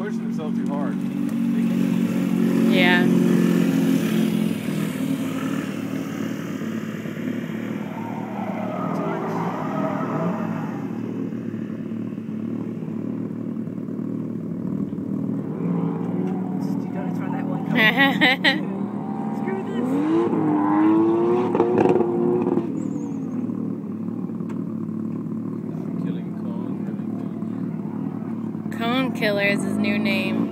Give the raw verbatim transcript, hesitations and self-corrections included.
pushing himself too hard. Yeah. You gotta turn that one. Screw this. Killing Cone. Cone Killer is his new name.